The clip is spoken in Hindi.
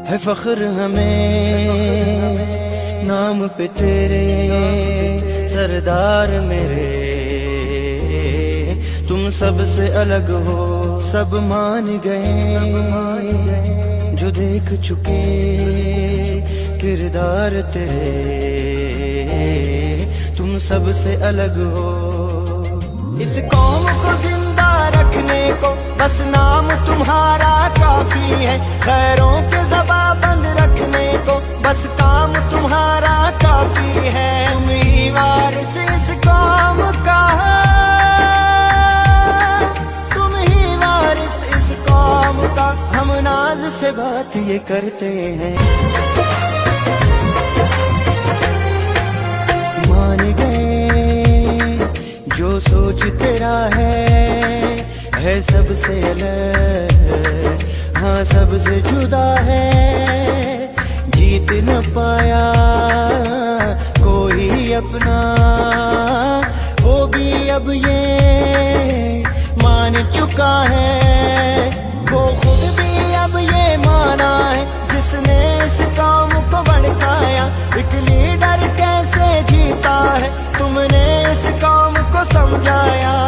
है फख्र हमें नाम पे तेरे सरदार मेरे। तुम सबसे अलग हो सब मान गए, जो देख चुके किरदार तेरे। तुम सबसे अलग हो। इस कौम को जिंदा रखने को बस नाम तुम्हारा काफी है। खैरों के ज़बां बंद रखने को बस काम तुम्हारा काफी है। तुम ही वारिस इस कौम का, तुम ही वारिस इस कौम का। हम नाज से बात ये करते हैं, मान गए जो सोच तेरा है सबसे अलग, हाँ सबसे जुदा है। जीत न पाया कोई अपना, वो भी अब ये मान चुका है। वो खुद भी अब ये माना है जिसने इस काम को भड़काया। एक लीडर कैसे जीता है तुमने इस काम को समझाया।